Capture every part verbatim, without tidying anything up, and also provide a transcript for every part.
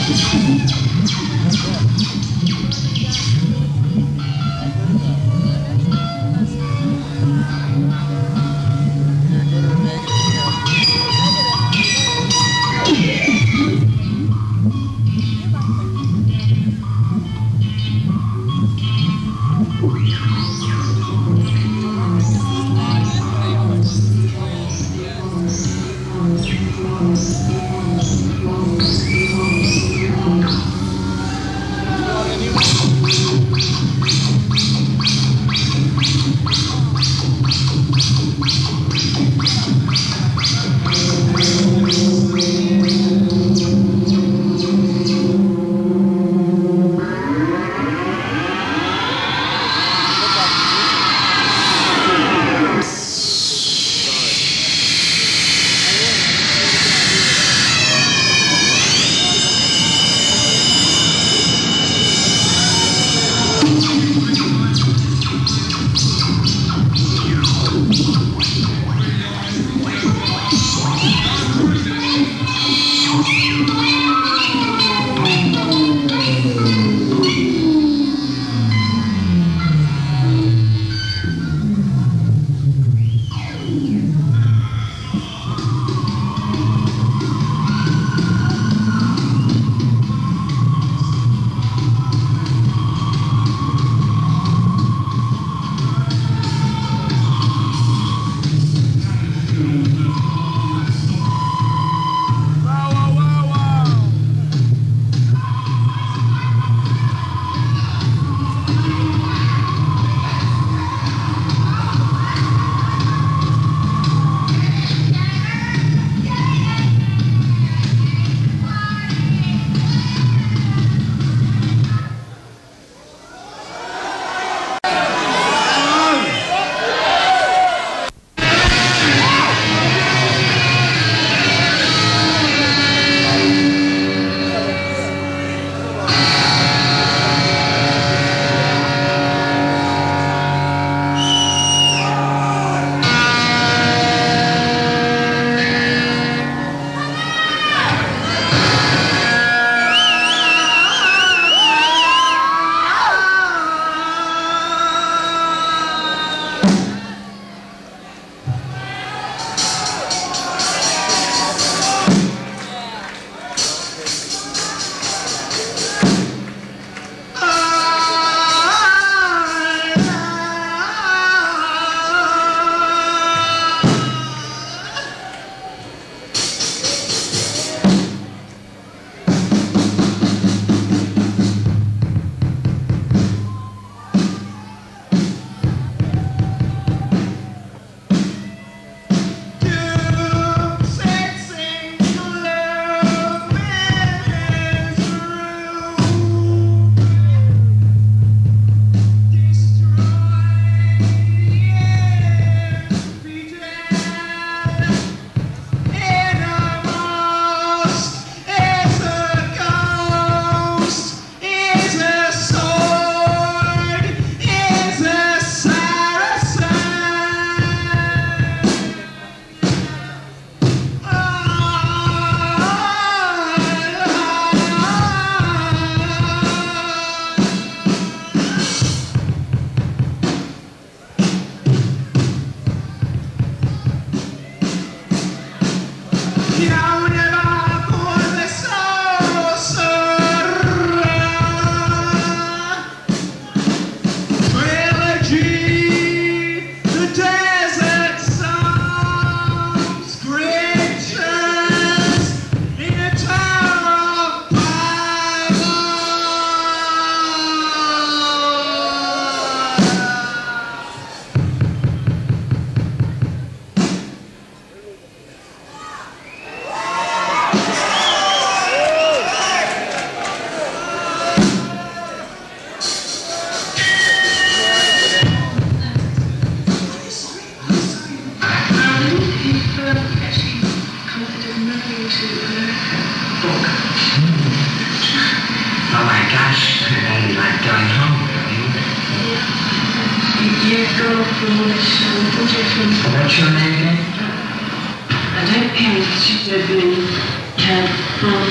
What's your name again? I don't care if you've been careful.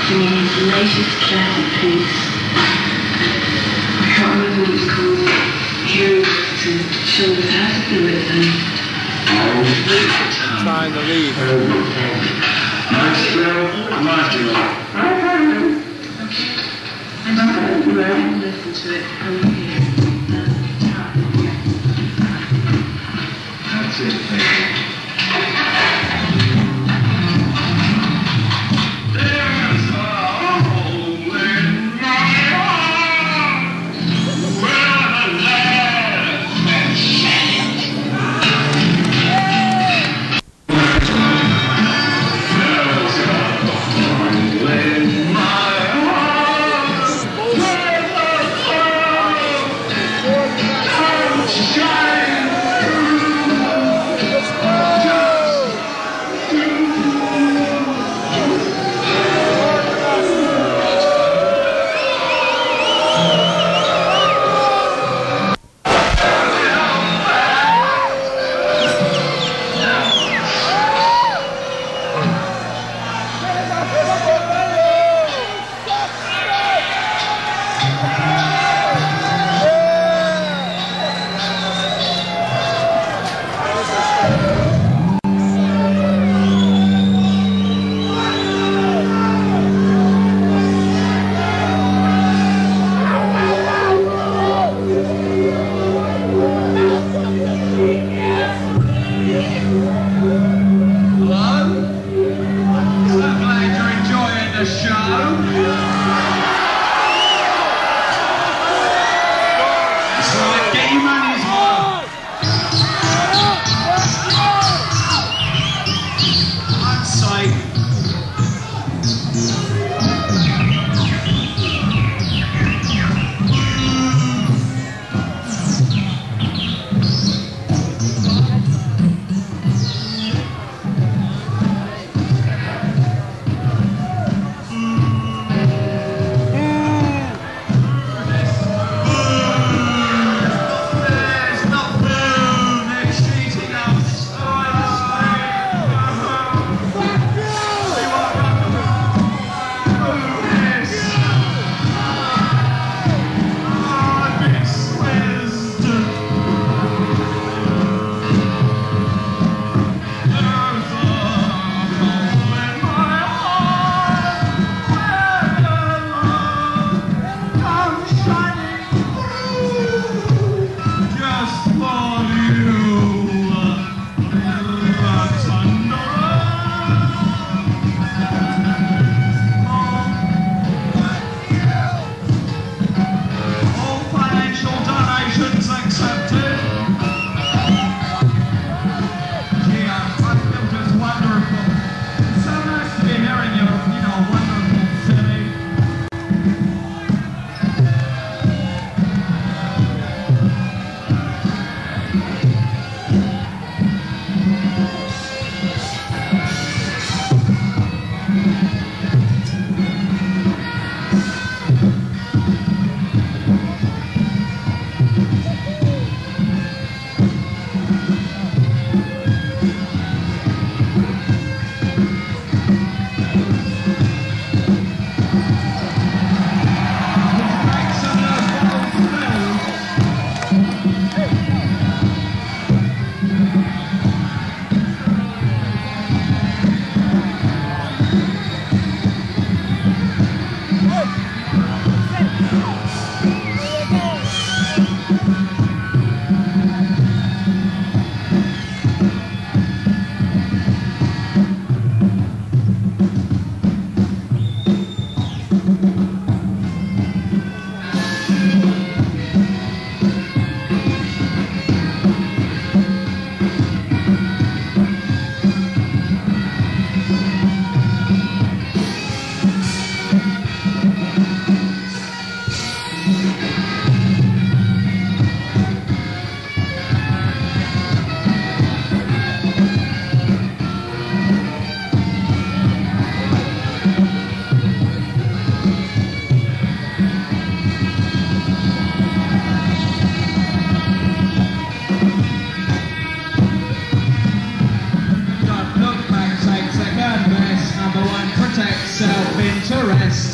singing his latest classic piece. I can't remember what it's called. Here to show us how to do it and trying to leave. Nice girl, nice girl. and listen to it and hear the time. That's it, thank you.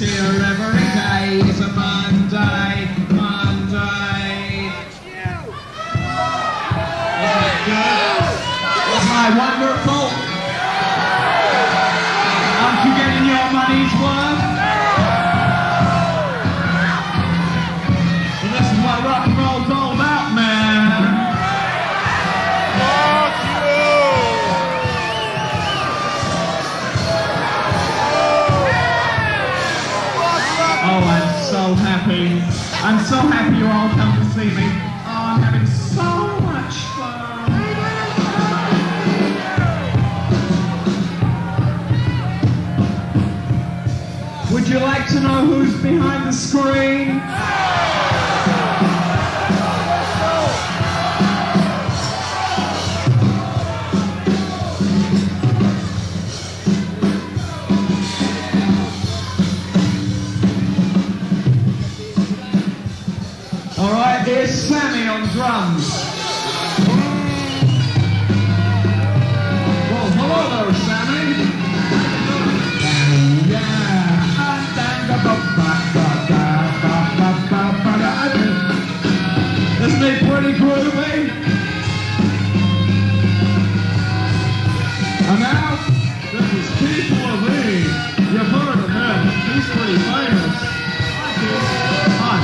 here every day. It's a Monday, Monday. Wasn't it good? Wasn't I wonderful? Aren't you getting your money's worth? Well, this is what rock and roll's all about, man. Oh, I'm so happy. I'm so happy you all come to see me. Oh, I'm having so much fun. Would you like to know who's behind the screen? Alright, here's Sammy on drums. Well, hello there, Sammy. Isn't it pretty groovy? And now, this is People of Eve. You've heard of him. He's pretty famous. Hi.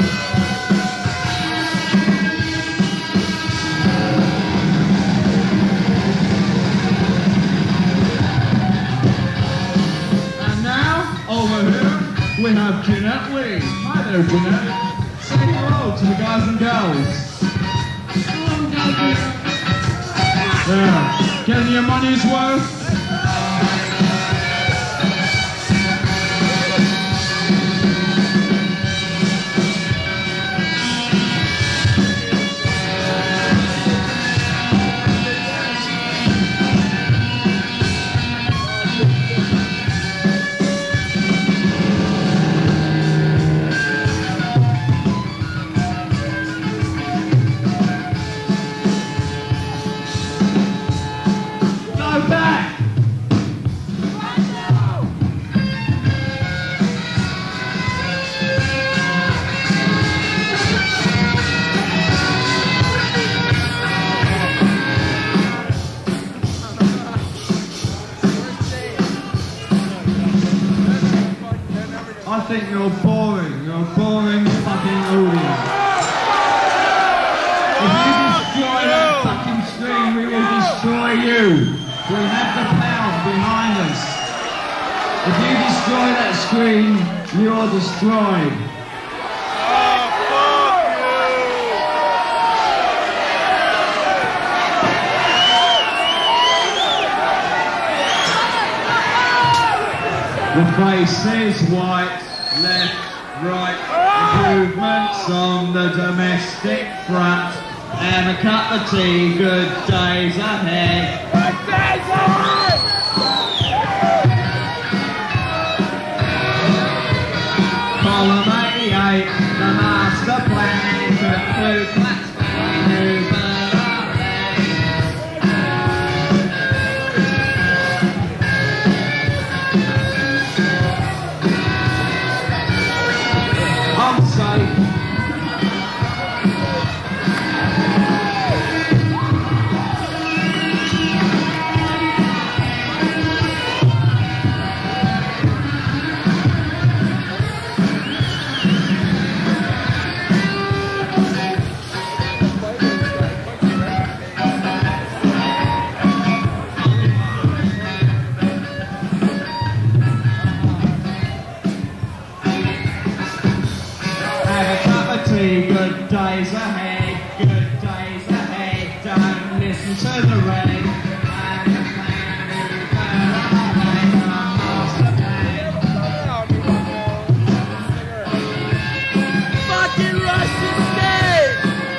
Over here, we have Jeanette Lee. Hi there, Jeanette. Say hello to the guys and girls. There. Getting your money's worth? I think you're boring. You're a boring fucking audience. If you destroy that fucking screen, we will destroy you. We have the pound behind us. If you destroy that screen, you are destroyed. The face is white, left, right, improvements on the domestic front, and a cup of tea, good days ahead. Good days ahead! Column eighty-eight, the master plan to include flats movement. Good days ahead, good days ahead, don't listen to the rain. Fucking Russian state!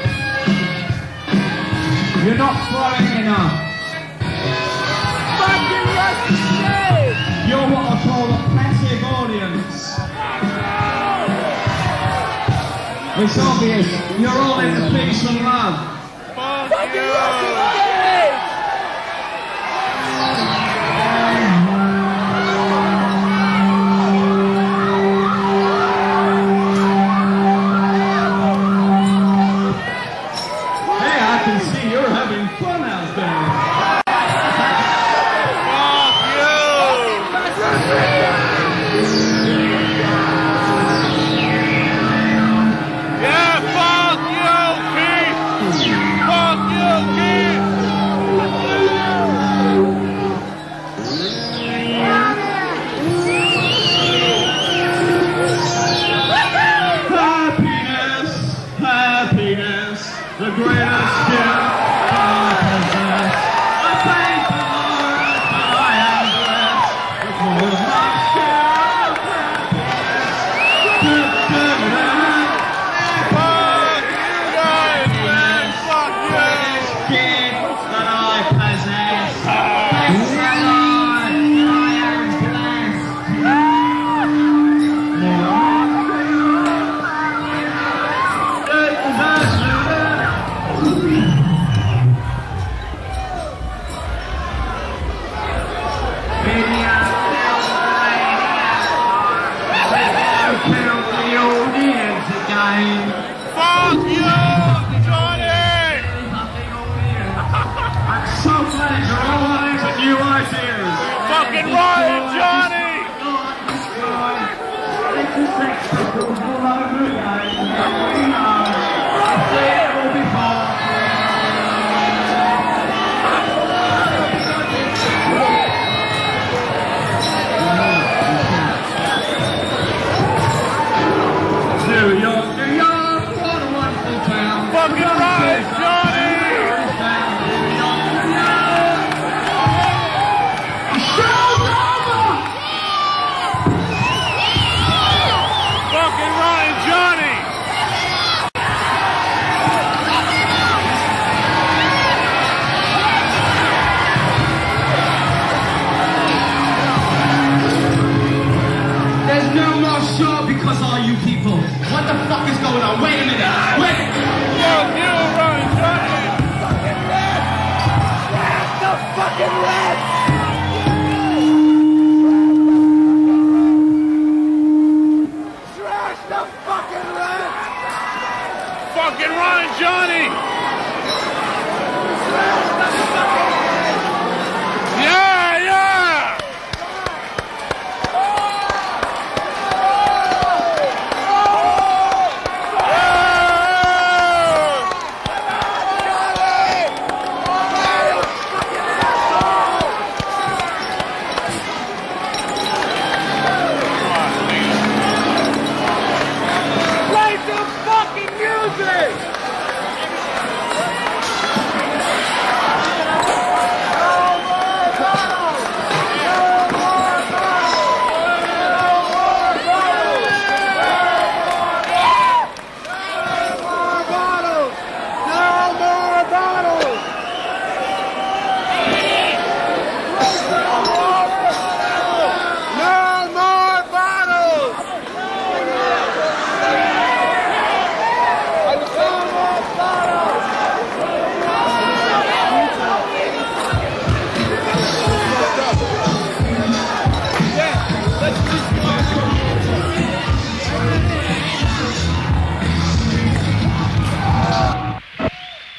You're not throwing enough. Fucking Russian state! You're what I call a passive audience. It's obvious, you're all into peace and love. Fuck you! Fucking Riot, Johnny! It's a sex pistols all over again. We know. I've seen it all before. New York, New York, what a wonderful town. Fucking Riot, Johnny! Fucking Riot, Johnny! There's no more show because all you people. What the fuck is going on? Wait a minute. Wait. Fuck you, Riot, Johnny! Fucking Red! Trash the fucking Red! Trash the fucking Red! Fucking Riot, Johnny! Trash